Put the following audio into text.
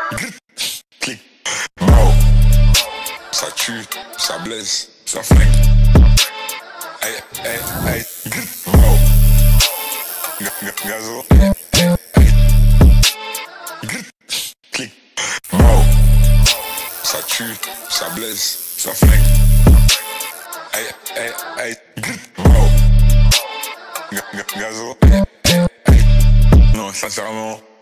Clic. Bro. Ça tue, ça blesse, ça flingue. Hey, hey, hey. Bro. Gazo. Clic. Bro. Ça tue, ça blesse, ça flingue. Hey, hey, hey. Bro. Gazo. Non, sincèrement.